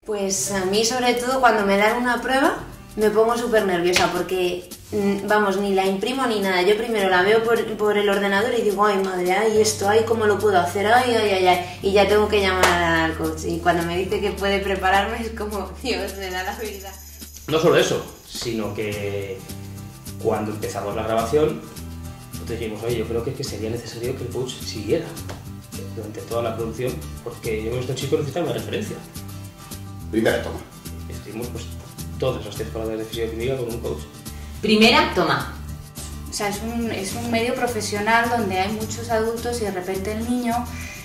Pues a mí, sobre todo, cuando me dan una prueba me pongo súper nerviosa porque, vamos, ni la imprimo ni nada. Yo primero la veo por el ordenador y digo, ay madre, ay esto, ay cómo lo puedo hacer, ay, ay, ay, ay, y ya tengo que llamar al coach. Y cuando me dice que puede prepararme es como, Dios, me da la vida. No solo eso, sino que cuando empezamos la grabación, nosotros dijimos, oye, yo creo que sería necesario que el coach siguiera durante toda la producción, porque yo creo que estos chicos necesitan una referencia. Primera toma. Estuvimos pues todas las 10 palabras de fisioquímica con un coach. Primera toma. O sea, es un medio profesional donde hay muchos adultos y de repente el niño,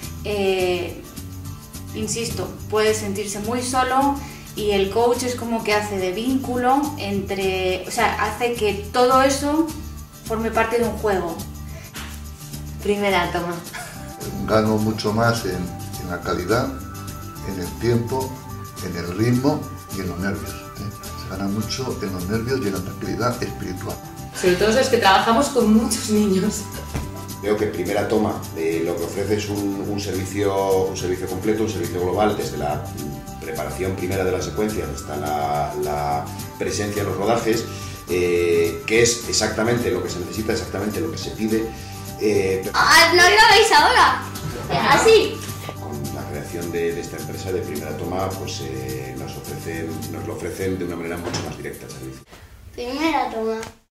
insisto, puede sentirse muy solo y el coach es como que hace de vínculo entre, o sea, hace que todo eso forme parte de un juego. Primera toma. Gano mucho más en la calidad, en el tiempo, en el ritmo y en los nervios. Se gana mucho en los nervios y en la tranquilidad espiritual. Sobre todo los que trabajamos con muchos niños. Veo que primera toma lo que ofrece es un servicio completo, un servicio global, desde la preparación primera de la secuencia hasta la presencia en los rodajes, que es exactamente lo que se necesita, exactamente lo que se pide. ¿No lo veis ahora? Así. Con la creación de esta empresa de primera toma, pues nos lo ofrecen de una manera mucho más directa el servicio. Primera toma.